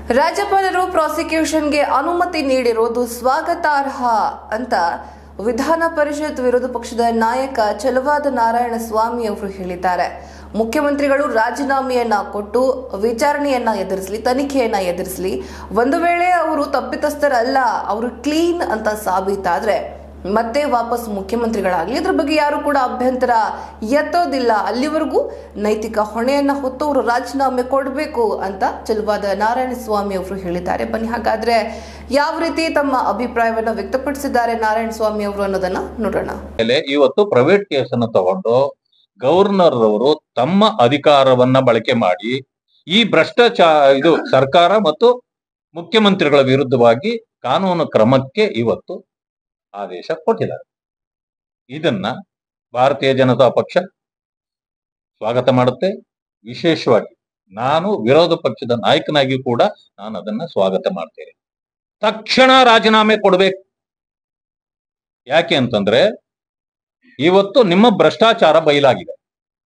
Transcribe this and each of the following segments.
ರಾಜ್ಯಪಾಲರು ಪ್ರಾಸಿಕ್ಯೂಷನ್ಗೆ ಅನುಮತಿ ನೀಡಿರುವುದು ಸ್ವಾಗತಾರ್ಹ ಅಂತ ವಿಧಾನ ಪರಿಷತ್ ವಿರೋಧ ಪಕ್ಷದ ನಾಯಕ ಚಲವಾದ ನಾರಾಯಣಸ್ವಾಮಿ ಅವರು ಹೇಳಿದ್ದಾರೆ. ಮುಖ್ಯಮಂತ್ರಿಗಳು ರಾಜೀನಾಮೆಯನ್ನ ಕೊಟ್ಟು ವಿಚಾರಣೆಯನ್ನ ಎದುರಿಸಲಿ, ತನಿಖೆಯನ್ನ ಎದುರಿಸಲಿ. ಒಂದು ವೇಳೆ ಅವರು ತಪ್ಪಿತಸ್ಥರಲ್ಲ, ಅವರು ಕ್ಲೀನ್ ಅಂತ ಸಾಬೀತಾದ್ರೆ ಮತ್ತೆ ವಾಪಸ್ ಮುಖ್ಯಮಂತ್ರಿಗಳಾಗಲಿ, ಇದ್ರ ಬಗ್ಗೆ ಯಾರು ಕೂಡ ಅಭ್ಯಂತರ ಎತ್ತೋದಿಲ್ಲ. ಅಲ್ಲಿವರೆಗೂ ನೈತಿಕ ಹೊಣೆಯನ್ನ ಹೊತ್ತು ಅವರು ರಾಜೀನಾಮೆ ಕೊಡಬೇಕು ಅಂತ ಚಲವಾದ ನಾರಾಯಣಸ್ವಾಮಿ ಅವರು ಹೇಳಿದ್ದಾರೆ. ಬನ್ನಿ ಹಾಗಾದ್ರೆ ಯಾವ ರೀತಿ ತಮ್ಮ ಅಭಿಪ್ರಾಯವನ್ನ ವ್ಯಕ್ತಪಡಿಸಿದ್ದಾರೆ ನಾರಾಯಣಸ್ವಾಮಿ ಅವರು ಅನ್ನೋದನ್ನ ನೋಡೋಣ. ಇವತ್ತು ಪ್ರೈವೇಟ್ ಕೇಸನ್ನು ತಗೊಂಡು ಗವರ್ನರ್ ಅವರು ತಮ್ಮ ಅಧಿಕಾರವನ್ನ ಬಳಕೆ ಮಾಡಿ ಈ ಭ್ರಷ್ಟಾಚಾರ ಸರ್ಕಾರ ಮತ್ತು ಮುಖ್ಯಮಂತ್ರಿಗಳ ವಿರುದ್ಧವಾಗಿ ಕಾನೂನು ಕ್ರಮಕ್ಕೆ ಇವತ್ತು ಆದೇಶ ಕೊಟ್ಟಿದ್ದಾರೆ. ಇದನ್ನ ಭಾರತೀಯ ಜನತಾ ಪಕ್ಷ ಸ್ವಾಗತ ಮಾಡುತ್ತೆ. ವಿಶೇಷವಾಗಿ ನಾನು ವಿರೋಧ ಪಕ್ಷದ ನಾಯಕನಾಗಿ ಕೂಡ ನಾನು ಅದನ್ನ ಸ್ವಾಗತ ಮಾಡ್ತೇನೆ. ತಕ್ಷಣ ರಾಜೀನಾಮೆ ಕೊಡಬೇಕು. ಯಾಕೆ ಅಂತಂದ್ರೆ ಇವತ್ತು ನಿಮ್ಮ ಭ್ರಷ್ಟಾಚಾರ ಬಯಲಾಗಿದೆ.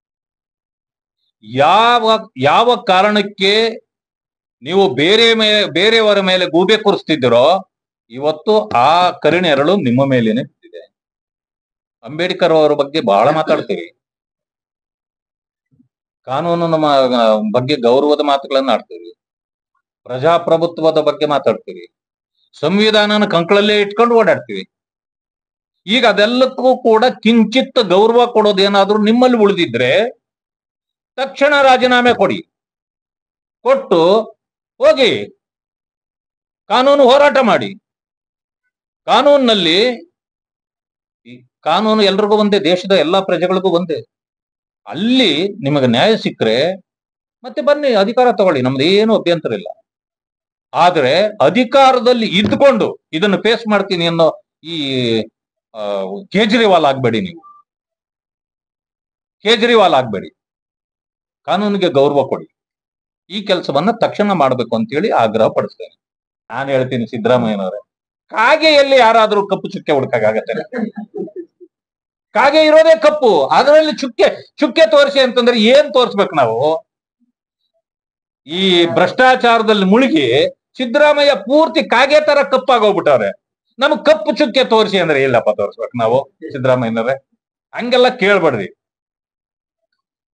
ಯಾವ ಕಾರಣಕ್ಕೆ ನೀವು ಬೇರೆಯವರ ಮೇಲೆ ಗೂಬೆ ಕೂರಿಸ್ತಿದ್ದೀರೋ ಇವತ್ತು ಆ ಕರಿನೆರಳು ನಿಮ್ಮ ಮೇಲೇನೆ ಬಿದ್ದಿದೆ. ಅಂಬೇಡ್ಕರ್ ಅವರ ಬಗ್ಗೆ ಬಹಳ ಮಾತಾಡ್ತೀರಿ, ಕಾನೂನಿನ ಬಗ್ಗೆ ಗೌರವದ ಮಾತುಗಳನ್ನ ಆಡ್ತೀರಿ, ಪ್ರಜಾಪ್ರಭುತ್ವದ ಬಗ್ಗೆ ಮಾತಾಡ್ತೀರಿ, ಸಂವಿಧಾನನ ಕಂಕಳಲ್ಲೇ ಇಟ್ಕೊಂಡು ಓಡಾಡ್ತೀವಿ. ಈಗ ಅದೆಲ್ಲಕ್ಕೂ ಕೂಡ ಕಿಂಚಿತ್ ಗೌರವ ಕೊಡೋದೇನಾದ್ರೂ ನಿಮ್ಮಲ್ಲಿ ಉಳಿದಿದ್ರೆ ತಕ್ಷಣ ರಾಜೀನಾಮೆ ಕೊಟ್ಟು ಹೋಗಿ ಕಾನೂನು ಹೋರಾಟ ಮಾಡಿ. ಕಾನೂನು ಎಲ್ರಿಗೂ ಒಂದೇ, ದೇಶದ ಎಲ್ಲಾ ಪ್ರಜೆಗಳಿಗೂ ಒಂದೇ. ಅಲ್ಲಿ ನಿಮಗೆ ನ್ಯಾಯ ಸಿಕ್ಕರೆ ಮತ್ತೆ ಬನ್ನಿ, ಅಧಿಕಾರ ತಗೊಳ್ಳಿ, ನಮ್ದು ಏನು ಅಭ್ಯಂತರ ಇಲ್ಲ. ಆದ್ರೆ ಅಧಿಕಾರದಲ್ಲಿ ಇದ್ಕೊಂಡು ಇದನ್ನು ಫೇಸ್ ಮಾಡ್ತೀನಿ ಅನ್ನೋ ಈ ಕೇಜ್ರಿವಾಲ್ ಆಗ್ಬೇಡಿ. ನೀವು ಕೇಜ್ರಿವಾಲ್ ಆಗ್ಬೇಡಿ. ಕಾನೂನಿಗೆ ಗೌರವ ಕೊಡಿ. ಈ ಕೆಲಸವನ್ನ ತಕ್ಷಣ ಮಾಡ್ಬೇಕು ಅಂತೇಳಿ ಆಗ್ರಹ ಪಡಿಸ್ತೇನೆ. ನಾನು ಹೇಳ್ತೀನಿ, ಸಿದ್ದರಾಮಯ್ಯನವರೇ, ಕಾಗೆಯಲ್ಲಿ ಯಾರಾದ್ರೂ ಕಪ್ಪು ಚುಕ್ಕೆ ಹುಡುಕಾಗತ್ತೆ? ಕಾಗೆ ಇರೋದೇ ಕಪ್ಪು, ಅದರಲ್ಲಿ ಚುಕ್ಕೆ ತೋರಿಸಿ ಅಂತಂದ್ರೆ ಏನ್ ತೋರಿಸ್ಬೇಕು ನಾವು? ಈ ಭ್ರಷ್ಟಾಚಾರದಲ್ಲಿ ಮುಳುಗಿ ಸಿದ್ದರಾಮಯ್ಯ ಪೂರ್ತಿ ಕಾಗೆ ತರ ಕಪ್ಪಾಗೋಗ್ಬಿಟ್ಟವ್ರೆ. ನಮಗ್ ಕಪ್ಪು ಚುಕ್ಕೆ ತೋರಿಸಿ ಅಂದ್ರೆ ಇಲ್ಲಪ್ಪ ತೋರಿಸ್ಬೇಕು ನಾವು. ಸಿದ್ದರಾಮಯ್ಯನವರೇ, ಹಂಗೆಲ್ಲ ಕೇಳ್ಬೇಡ್ರಿ.